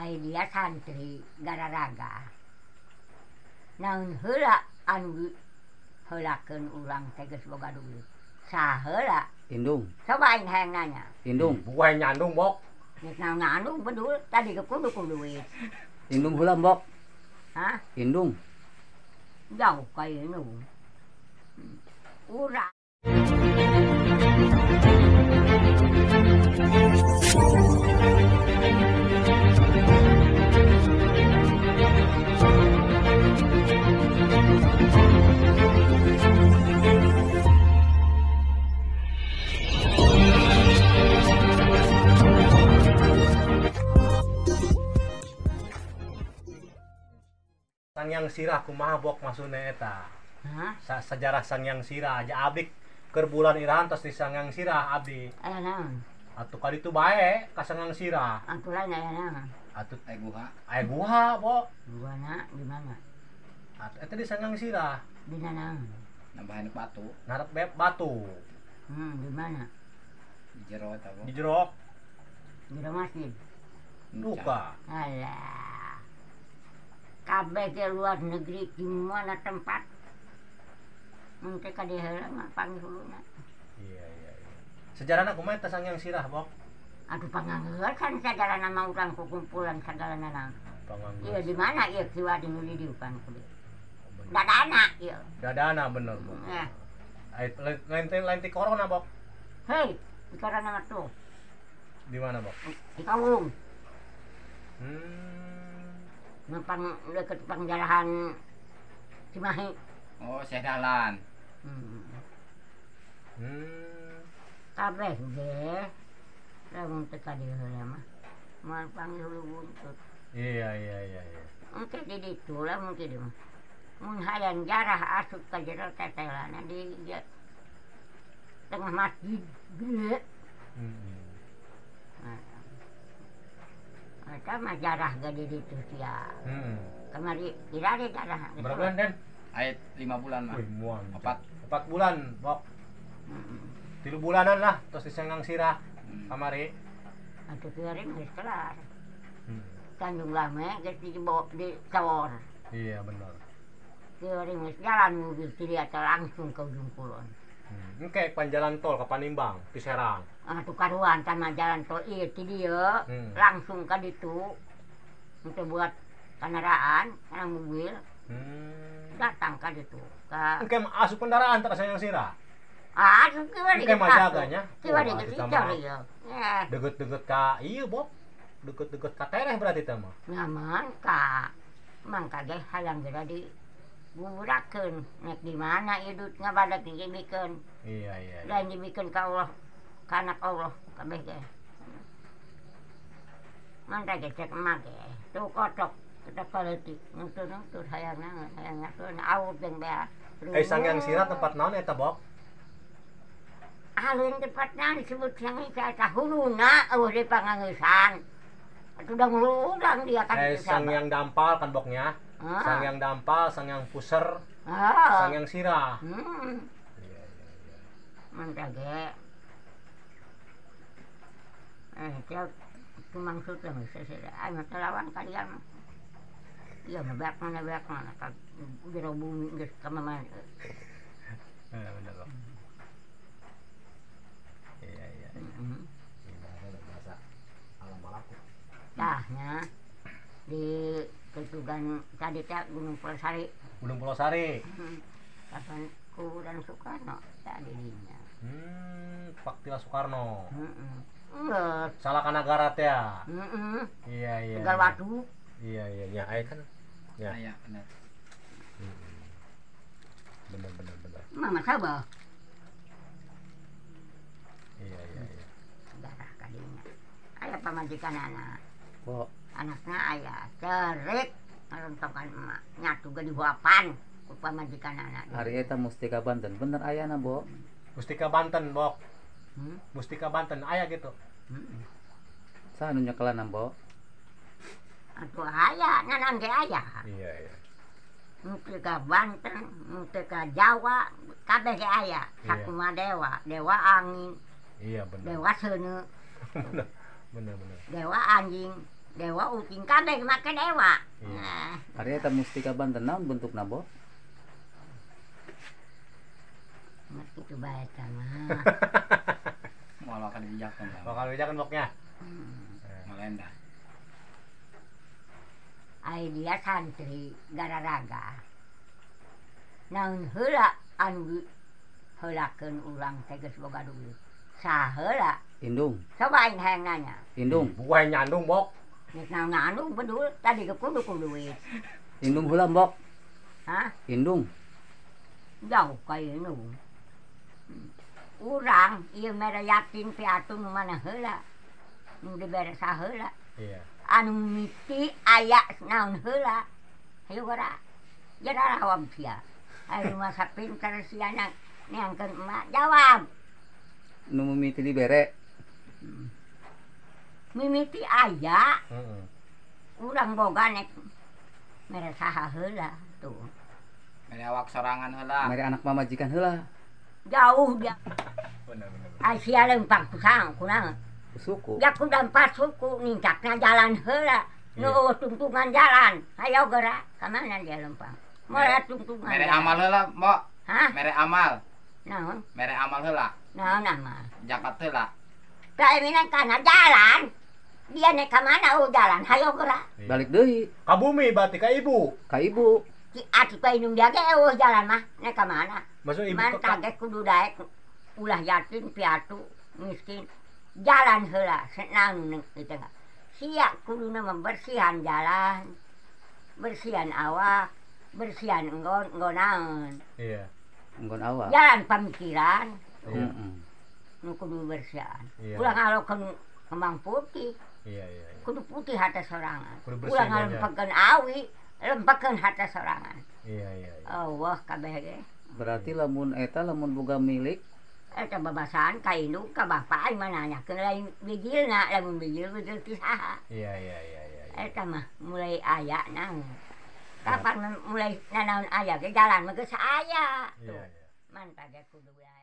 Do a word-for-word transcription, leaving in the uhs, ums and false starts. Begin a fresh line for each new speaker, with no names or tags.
ai dia santri gararaga naon heula anu heulakeun urang teh geus boga duit saheula
indung
coba aing hayang nanya
indung
bukan nyandung bok
geus naon ngandung bedul tadi kudu kudu duit
indung heula mbok
hah
indung
jauh ka indung urang
Sangyang Sirah kumaha bok maksudna eta
hah
Sa sejarah Sangyang Sirah aja abdi keur bulan irahan tos di Sangyang Sirah abdi
aya naon
atuh kali itu bae ka Sangyang Sirah
atuh lain aya naon
atuh
aya guha
aya guha bok
guana di mana
atuh eta di Sangyang Sirah
dina naon
nambahan batu
narep beb batu
hmm di mana
di jero eta
di jero
di masjid
duka
alah kabeh ke luar negeri di mana tempat mungkin ka di heula mah panghuluna
iya iya iya sejarahna kumaha eta Sangyang Sirah bok
aduh panganggeus kan segala nama urang kukumpulan segala nama
panganggeus
iya di mana ieu kiwa di nu didiupan ku dieu dadana ieu
dadana bener bok
eh
Ai- lain lain lain ti corona bok
hei di karana mah tuh
di mana bok
di kawung
hmm
ngepang deket pangjarahan Cimahi
oh Syekh Dahlan
hmm.
hmm
kabeh ge lamun teu ka dieu heula mah moal panghulu buntut
iya iya iya iya
mungkin di ditu lah mungkin di mah mun hayang jarah asup ka jero tetelana di dia tengah masjid gede
hmm.
nah, eta mah jarah gede di ditu sia
hmm.
kamari kira ada jarah
berapa bulan Den?
ayat lima bulan mah
Wih, muan.
Empat.
Empat bulan, bok.
hmm.
Tilu bulanan lah, terus di Sangyang Sirah,
Hmm.
kamari.
atuh keuring geus kelar
Hmm.
Tanjung Lame geus di bawa di cawor
Iya benar.
keuring geus jalan mobil ti dia teh langsung ke ujung kulon
Hmm. Engke panjalan tol ke Panimbang, ke Serang.
atuh karuan sama jalan tol ieu ti dieu
Hmm.
langsung ka ditu untuk buat kendaraan kana mobil
Hmm.
datang ka ditu ka
Engke asup kendaraan tak Sangyang Sirah.
ah kieu di
Engke mah jaganya.
kieu di
Wah,
geus
eta
icar
mah
ieu eh
Deket-deket ka ieu, bok. Deket-deket ka tereh berarti teh mah.
nyaman ka mangka ge hayang geura di buburakeun nek di mana ieu dut ngabadak dibikeun
Iya iya. iya.
lain dibikeun ka Allah ka anak Allah kabeh ge mangka ge cek emak ge tuh kocok kita kaleutik nuntur-nuntur hayang naon hayang ngakeun aut jeung bea
Eh Sangyang Sirah tempat naon eta, bok?
alun tepatna disebut Sangyang Sirah eta huluna eueuh di pangangeusan atuh da hulu urang dia kan
Eh
teu sabar.
Sangyang Dampal kan boknya.
Ah.
Sangyang Dampal, Sangyang Puser,
ah
Sangyang Sirah.
hmm
Iya iya iya.
mangka ge eh tiap kumaksud lah sesere ay mah lawan kalian mah iya mah beak mana beak mana ka jero bumi geus ka mana
Eh bener bok. Iya iya.
heeh
Ini bahasa alam malaku.
tahnya di ketugan tadi teh Gunung Pulasari
Gunung Pulau Sari.
hmm. kapan kuburan Soekarno tadi dinya
Hmm, Pak Tila Soekarno.
heeh enggak
Salah Kanagara teh ya.
heeh
Iya iya.
Tegal
iya.
Watu
Iya iya iya. Aya kan. Ya.
aya bener
Hmm. Bener bener bener.
mama sabah
Iya iya iya.
darah kadinya aya pamajikan anak
kok
anaknya ayah cerik ngerontokan emak nyatu ge dihuapan ku pamajikan anak
hari eta Mustika Banten bener ayana bo
Mustika Banten, bok.
hmm?
Mustika Banten aya gitu.
hmm.
saha nu nyekelan bo
atuh aya nanan ge aya
Iya iya.
mungkin ka Banten mungkin ka Jawa kabeh ge aya
Iya.
sakumaha dewa dewa angin
Iya bener.
dewa seuneu
bener bener bener.
dewa anjing Dewa uting kabeh make dewa.
Iya.
Nah,
Ari eta mustika Banten naon bentukna, Bo?
mah kitu bae tah mah.
Moal akan dibijakkan lah.
Bakal bejakan boknya.
Hmm.
Malenda.
Ai dia santri gararaga. Naon heula anu heulakeun urang teh geus boga duit. Saheula?
Indung,
Coba aing hayang nanya.
indung,
Bukan nyandung bok.
Nek naon anu bedul tadi ke kudu ku duit.
indung heula, Mbok.
Hah?
Indung.
Jauh ka ieu. Urang ieu mere yatim piatu nu mana heula. Nu dibere saheula.
Iya.
Anu miti aya naon heula. Hayu gara. Jara rawam sia. Ayo masa pinter sia na neangkeun emak jawab.
Nu mimiti dibere.
Mimiti aya
Heeh.
urang boga nek mere saha heula tuh.
Mere awak sorangan heula.
Mari anak mamajikan heula.
Jauh dia.
Benar benar.
Ai sia lempang kusang kunaon.
Suku.
Ya ku dampat suku nincakna jalan heula. Nu tungtungan jalan. Hayo geura ka mana dia lempang. Mola tungtungan.
Mere
jalan.
amal heula, Mbok.
Hah?
Mere amal.
Naon?
Mere amal heula.
Naon amal?
Jakat heula.
Da eminan kana jalan. Dia nek ka mana oh jalan. Hayo geura.
Balik deui
Ka bumi berarti ka ibu.
ka ibu.
Ki atuh ka indung dia ge eueuh jalan mah. Nek ka mana?
Maksud ibu
Man
ka
tage kudu daek ulah yatim piatu miskin. Jalan heula senaun nu teh. Sia kuduna membersihan jalan. Bersihan awak, bersihan enggon enggonaun.
Iya.
Enggon awak.
Jalan pamikiran
Iya.
Heeh.
nu kudu bersihan.
Iya.
Ulah ngalokeun kembang putih,
Iya iya. iya.
kudu putih hata sorangan.
Kudu bersih
Ulah
aja.
ngalempekeun awi, lempekeun hata sorangan.
Iya iya. iya.
Allah kabeh ge.
Berarti lamun eta lamun boga milik
Eta babasaan ka indung ka bapa aing mah nanyakeun lain bijilna, lamun bijil bijil ti saha.
Iya iya iya iya. iya.
Eta mah mulai aya naon. Kapan mulai nanaon aya ge jalan mah geus aya.
Iya iya.
Man tage kudu ya.